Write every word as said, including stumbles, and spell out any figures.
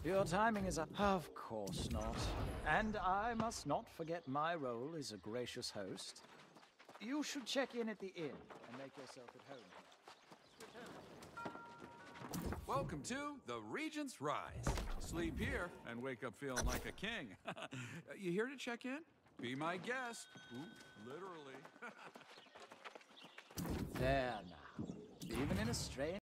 Your timing is up. Of course not. And I must not forget my role as a gracious host. You should check in at the inn and make yourself at home. Welcome to the Regent's Rise. Sleep here and wake up feeling like a king. You here to check in? Be my guest. Ooh, literally. There now. Even in a strange